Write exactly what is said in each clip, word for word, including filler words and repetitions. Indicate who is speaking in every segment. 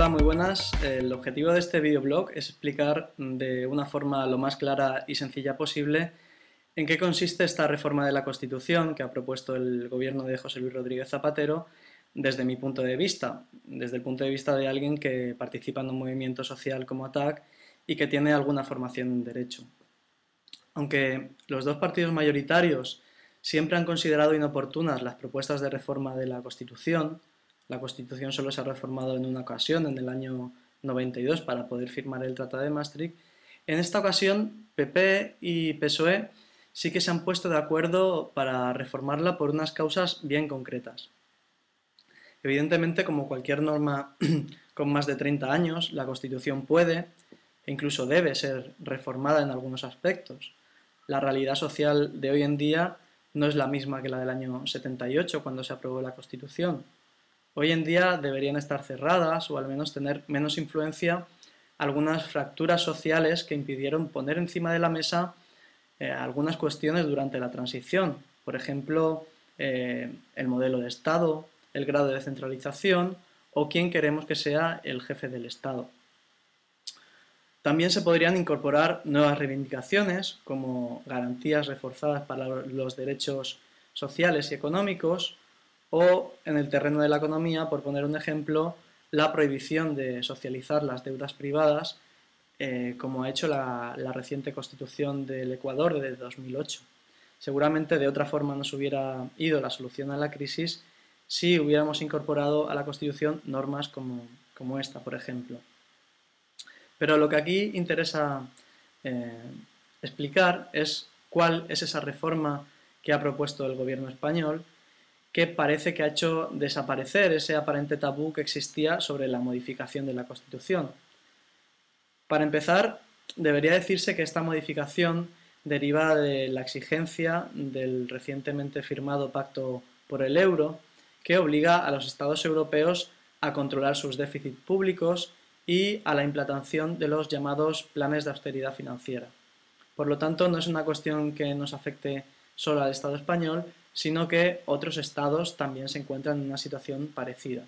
Speaker 1: Hola, muy buenas. El objetivo de este videoblog es explicar de una forma lo más clara y sencilla posible en qué consiste esta reforma de la Constitución que ha propuesto el gobierno de José Luis Rodríguez Zapatero desde mi punto de vista, desde el punto de vista de alguien que participa en un movimiento social como A T A C y que tiene alguna formación en Derecho. Aunque los dos partidos mayoritarios siempre han considerado inoportunas las propuestas de reforma de la Constitución, la Constitución solo se ha reformado en una ocasión, en el año noventa y dos, para poder firmar el Tratado de Maastricht. En esta ocasión, P P y P S O E sí que se han puesto de acuerdo para reformarla por unas causas bien concretas. Evidentemente, como cualquier norma con más de treinta años, la Constitución puede e incluso debe ser reformada en algunos aspectos. La realidad social de hoy en día no es la misma que la del año setenta y ocho, cuando se aprobó la Constitución. Hoy en día deberían estar cerradas o al menos tener menos influencia algunas fracturas sociales que impidieron poner encima de la mesa eh, algunas cuestiones durante la transición. Por ejemplo, eh, el modelo de Estado, el grado de descentralización o quién queremos que sea el jefe del Estado. También se podrían incorporar nuevas reivindicaciones como garantías reforzadas para los derechos sociales y económicos o, en el terreno de la economía, por poner un ejemplo, la prohibición de socializar las deudas privadas, eh, como ha hecho la, la reciente Constitución del Ecuador de dos mil ocho. Seguramente de otra forma nos hubiera ido la solución a la crisis si hubiéramos incorporado a la Constitución normas como, como esta, por ejemplo. Pero lo que aquí interesa eh, explicar es cuál es esa reforma que ha propuesto el gobierno español, que parece que ha hecho desaparecer ese aparente tabú que existía sobre la modificación de la Constitución. Para empezar, debería decirse que esta modificación deriva de la exigencia del recientemente firmado Pacto por el Euro, que obliga a los Estados europeos a controlar sus déficits públicos y a la implantación de los llamados planes de austeridad financiera. Por lo tanto, no es una cuestión que nos afecte solo al Estado español, sino que otros estados también se encuentran en una situación parecida.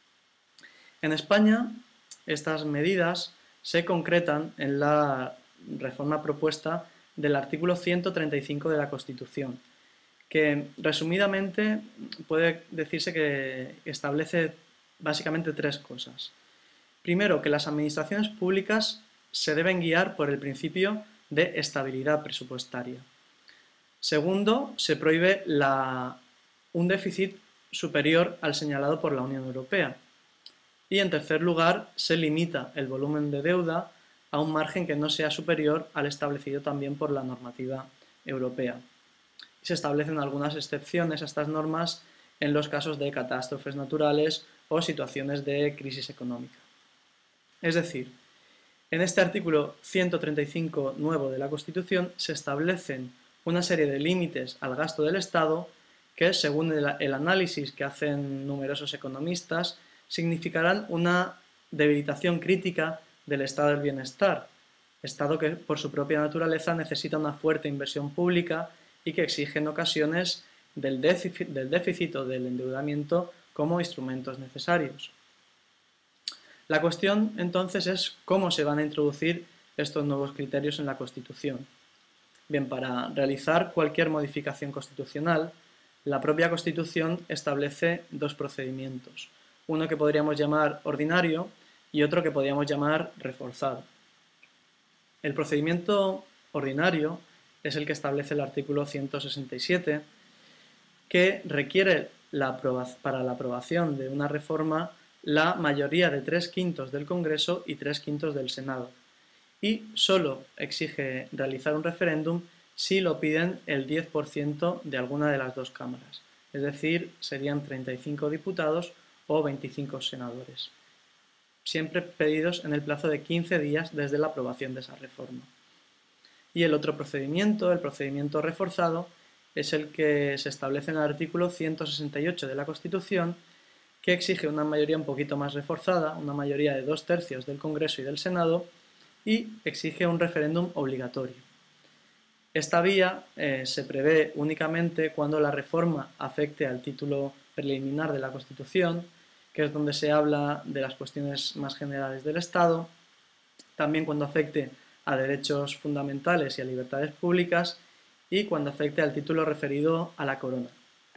Speaker 1: En España, estas medidas se concretan en la reforma propuesta del artículo ciento treinta y cinco de la Constitución, que resumidamente puede decirse que establece básicamente tres cosas. Primero, que las administraciones públicas se deben guiar por el principio de estabilidad presupuestaria. Segundo, se prohíbe la, un déficit superior al señalado por la Unión Europea. Y en tercer lugar, se limita el volumen de deuda a un margen que no sea superior al establecido también por la normativa europea. Y se establecen algunas excepciones a estas normas en los casos de catástrofes naturales o situaciones de crisis económica. Es decir, en este artículo ciento treinta y cinco nuevo de la Constitución se establecen una serie de límites al gasto del Estado que, según el, el análisis que hacen numerosos economistas, significarán una debilitación crítica del estado del bienestar, estado que por su propia naturaleza necesita una fuerte inversión pública y que exige en ocasiones del déficit, del déficit o del endeudamiento como instrumentos necesarios. La cuestión entonces es cómo se van a introducir estos nuevos criterios en la Constitución. Bien, para realizar cualquier modificación constitucional, la propia Constitución establece dos procedimientos, uno que podríamos llamar ordinario y otro que podríamos llamar reforzado. El procedimiento ordinario es el que establece el artículo ciento sesenta y siete, que requiere la para la aprobación de una reforma la mayoría de tres quintos del Congreso y tres quintos del Senado, y solo exige realizar un referéndum si lo piden el diez por ciento de alguna de las dos cámaras, es decir, serían treinta y cinco diputados o veinticinco senadores, siempre pedidos en el plazo de quince días desde la aprobación de esa reforma. Y el otro procedimiento, el procedimiento reforzado, es el que se establece en el artículo ciento sesenta y ocho de la Constitución, que exige una mayoría un poquito más reforzada, una mayoría de dos tercios del Congreso y del Senado, y exige un referéndum obligatorio. Esta vía eh, se prevé únicamente cuando la reforma afecte al título preliminar de la Constitución, que es donde se habla de las cuestiones más generales del Estado, también cuando afecte a derechos fundamentales y a libertades públicas, y cuando afecte al título referido a la corona.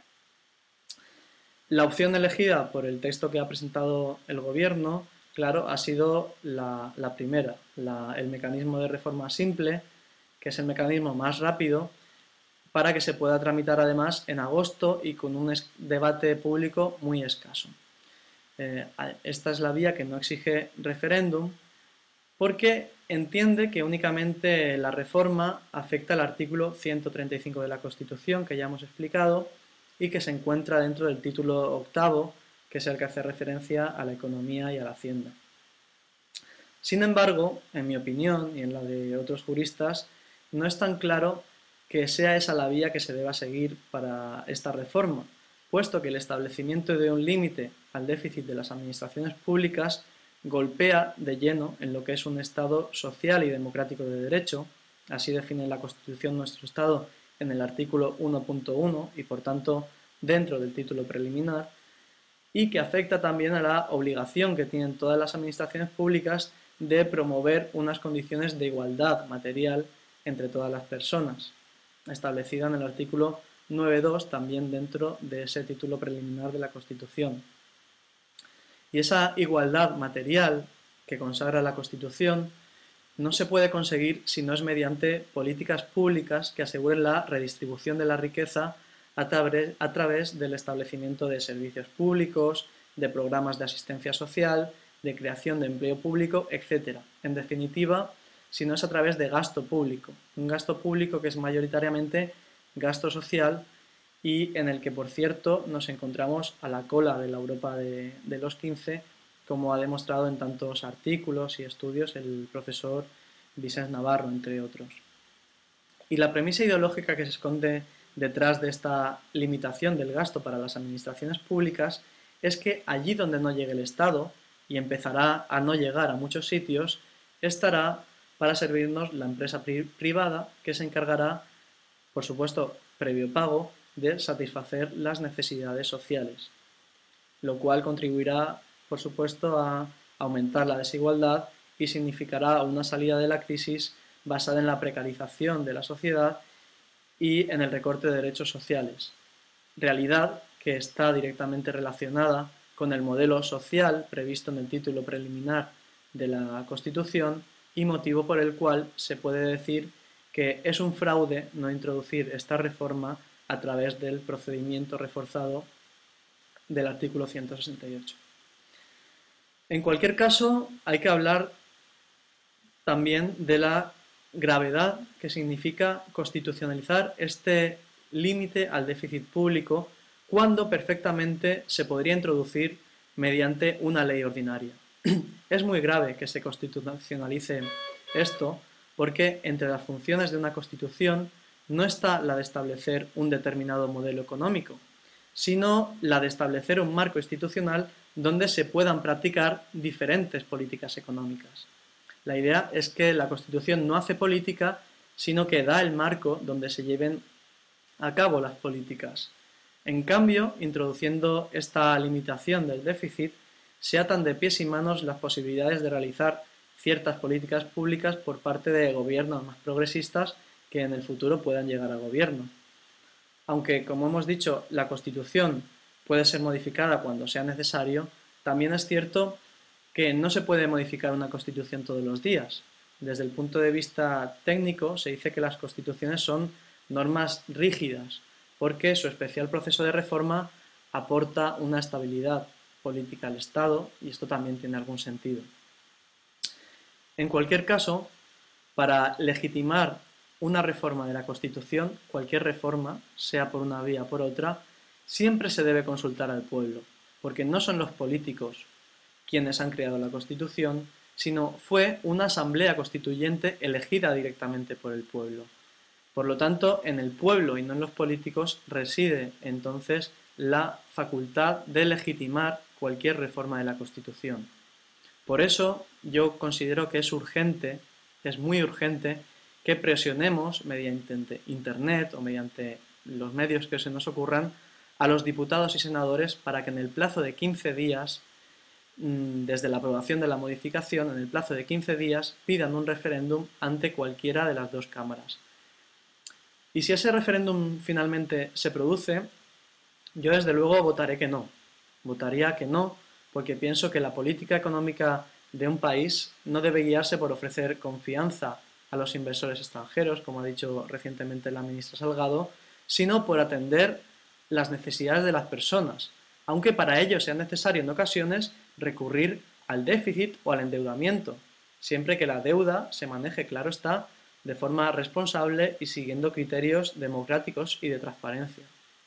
Speaker 1: La opción elegida por el texto que ha presentado el Gobierno, claro, ha sido la, la primera, la, el mecanismo de reforma simple, que es el mecanismo más rápido, para que se pueda tramitar además en agosto y con un debate público muy escaso. Eh, esta es la vía que no exige referéndum, porque entiende que únicamente la reforma afecta al artículo ciento treinta y cinco de la Constitución, que ya hemos explicado, y que se encuentra dentro del título octavo, que es el que hace referencia a la economía y a la hacienda. Sin embargo, en mi opinión y en la de otros juristas, no es tan claro que sea esa la vía que se deba seguir para esta reforma, puesto que el establecimiento de un límite al déficit de las administraciones públicas golpea de lleno en lo que es un Estado social y democrático de derecho, así define la Constitución nuestro Estado en el artículo uno punto uno y por tanto dentro del título preliminar, y que afecta también a la obligación que tienen todas las administraciones públicas de promover unas condiciones de igualdad material entre todas las personas, establecida en el artículo nueve punto dos también dentro de ese título preliminar de la Constitución. Y esa igualdad material que consagra la Constitución no se puede conseguir si no es mediante políticas públicas que aseguren la redistribución de la riqueza a través, a través del establecimiento de servicios públicos, de programas de asistencia social, de creación de empleo público, etcétera. En definitiva, si no es a través de gasto público, un gasto público que es mayoritariamente gasto social y en el que, por cierto, nos encontramos a la cola de la Europa de, de los quince, como ha demostrado en tantos artículos y estudios el profesor Vicens Navarro, entre otros. Y la premisa ideológica que se esconde detrás de esta limitación del gasto para las administraciones públicas es que allí donde no llegue el Estado, y empezará a no llegar a muchos sitios, estará para servirnos la empresa pri privada que se encargará, por supuesto, previo pago, de satisfacer las necesidades sociales, lo cual contribuirá, por supuesto, a aumentar la desigualdad y significará una salida de la crisis basada en la precarización de la sociedad y en el recorte de derechos sociales, realidad que está directamente relacionada con el modelo social previsto en el título preliminar de la Constitución y motivo por el cual se puede decir que es un fraude no introducir esta reforma a través del procedimiento reforzado del artículo ciento sesenta y ocho. En cualquier caso, hay que hablar también de la gravedad que significa constitucionalizar este límite al déficit público cuando perfectamente se podría introducir mediante una ley ordinaria. Es muy grave que se constitucionalice esto porque entre las funciones de una Constitución no está la de establecer un determinado modelo económico, sino la de establecer un marco institucional donde se puedan practicar diferentes políticas económicas. La idea es que la Constitución no hace política, sino que da el marco donde se lleven a cabo las políticas. En cambio, introduciendo esta limitación del déficit, se atan de pies y manos las posibilidades de realizar ciertas políticas públicas por parte de gobiernos más progresistas que en el futuro puedan llegar al gobierno. Aunque, como hemos dicho, la Constitución puede ser modificada cuando sea necesario, también es cierto que no se puede modificar una Constitución todos los días. Desde el punto de vista técnico, se dice que las Constituciones son normas rígidas, porque su especial proceso de reforma aporta una estabilidad política al Estado, y esto también tiene algún sentido. En cualquier caso, para legitimar una reforma de la Constitución, cualquier reforma, sea por una vía o por otra, siempre se debe consultar al pueblo, porque no son los políticos quienes han creado la Constitución, sino fue una asamblea constituyente elegida directamente por el pueblo. Por lo tanto, en el pueblo y no en los políticos reside entonces la facultad de legitimar cualquier reforma de la Constitución. Por eso yo considero que es urgente, es muy urgente, que presionemos mediante Internet o mediante los medios que se nos ocurran a los diputados y senadores para que en el plazo de quince días desde la aprobación de la modificación, en el plazo de quince días, pidan un referéndum ante cualquiera de las dos cámaras. Y si ese referéndum finalmente se produce, yo desde luego votaré que no. Votaría que no, porque pienso que la política económica de un país no debe guiarse por ofrecer confianza a los inversores extranjeros, como ha dicho recientemente la ministra Salgado, sino por atender las necesidades de las personas, aunque para ello sea necesario en ocasiones recurrir al déficit o al endeudamiento, siempre que la deuda se maneje, claro está, de forma responsable y siguiendo criterios democráticos y de transparencia.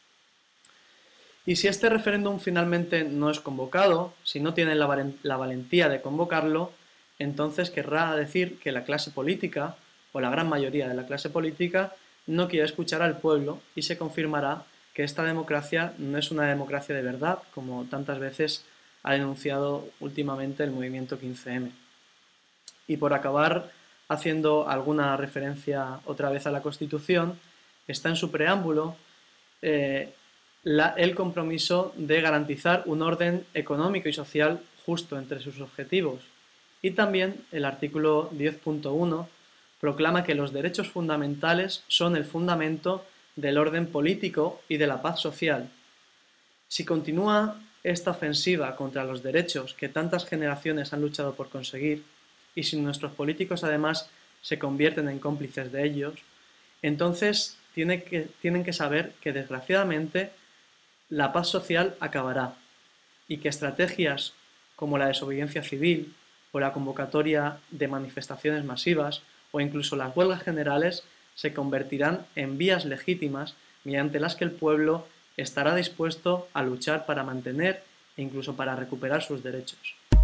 Speaker 1: Y si este referéndum finalmente no es convocado, si no tienen la, la valentía de convocarlo, entonces querrá decir que la clase política, o la gran mayoría de la clase política, no quiere escuchar al pueblo y se confirmará que esta democracia no es una democracia de verdad, como tantas veces ha denunciado últimamente el movimiento quince eme. Y por acabar haciendo alguna referencia otra vez a la Constitución, está en su preámbulo eh, la, el compromiso de garantizar un orden económico y social justo entre sus objetivos. Y también el artículo diez punto uno proclama que los derechos fundamentales son el fundamento del orden político y de la paz social. Si continúa esta ofensiva contra los derechos que tantas generaciones han luchado por conseguir, y si nuestros políticos además se convierten en cómplices de ellos, entonces tiene que, tienen que saber que desgraciadamente la paz social acabará y que estrategias como la desobediencia civil o la convocatoria de manifestaciones masivas o incluso las huelgas generales se convertirán en vías legítimas mediante las que el pueblo estará dispuesto a luchar para mantener e incluso para recuperar sus derechos.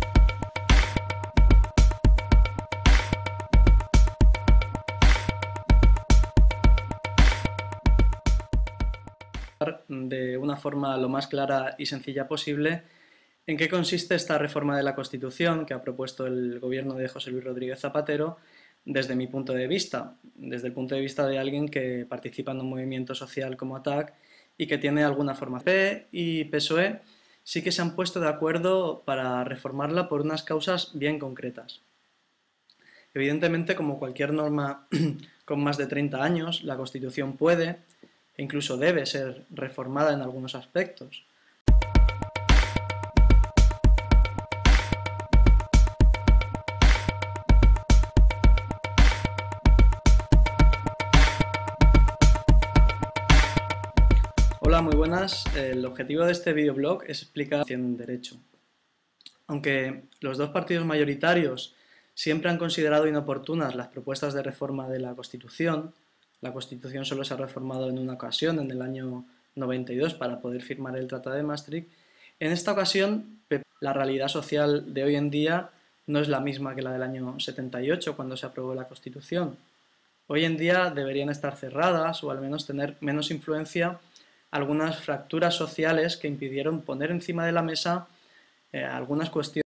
Speaker 1: De una forma lo más clara y sencilla posible en qué consiste esta reforma de la Constitución que ha propuesto el gobierno de José Luis Rodríguez Zapatero desde mi punto de vista, desde el punto de vista de alguien que participa en un movimiento social como A T A C y que tiene alguna formación. P P y P S O E sí que se han puesto de acuerdo para reformarla por unas causas bien concretas. Evidentemente, como cualquier norma con más de treinta años, la Constitución puede e incluso debe ser reformada en algunos aspectos. Hola, muy buenas. El objetivo de este videoblog es explicar la Constitución en derecho. Aunque los dos partidos mayoritarios siempre han considerado inoportunas las propuestas de reforma de la Constitución, la Constitución solo se ha reformado en una ocasión, en el año noventa y dos, para poder firmar el Tratado de Maastricht. En esta ocasión, la realidad social de hoy en día no es la misma que la del año setenta y ocho, cuando se aprobó la Constitución. Hoy en día deberían estar cerradas o al menos tener menos influencia algunas fracturas sociales que impidieron poner encima de la mesa eh, algunas cuestiones